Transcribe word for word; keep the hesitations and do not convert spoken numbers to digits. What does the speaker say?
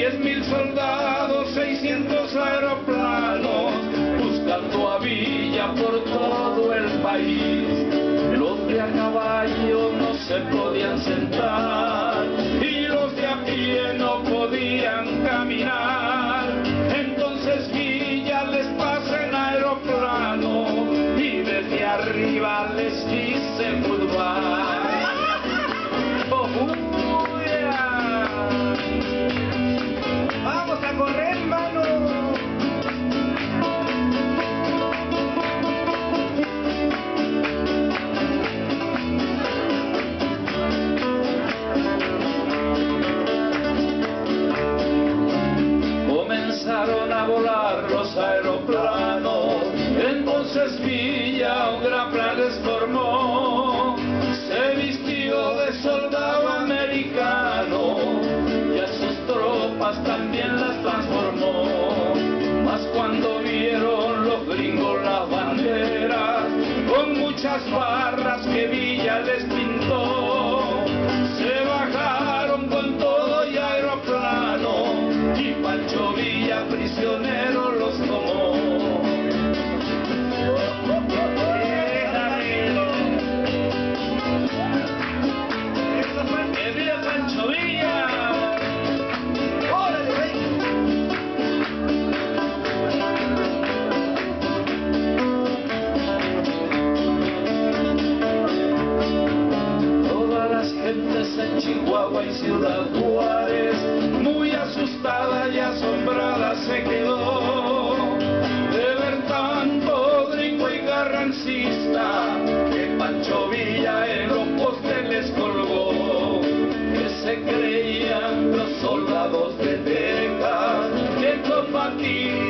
diez mil soldados, seiscientos aeroplanos, buscando a Villa por todo el país. Los de a caballo no se podían sentar y los de a pie no podían caminar. Entonces Villa les pasa en aeroplano y desde arriba les dice goodbye. Oh, yeah. Vamos a correr, hermano. Comenzaron a volar los aeroplanos, entonces Villa un gran plan les formó. Se vistió de soldado americano y a sus tropas también las transformó. Mas cuando vieron los gringos las banderas, con muchas barras que Villa les pintó, se bajaron con todo y aeroplano, y Pancho Villa prisionero los tomó. ¡Que viva Pancho Villa! ¡Órale, rey! Todas las gentes en Chihuahua y Ciudad Juárez, muy asustada y asombrada se quedó de ver tanto gringo y carrancista que Pancho Villa en los postes les colgó. Que se creían los soldados de Texas, que con Paquín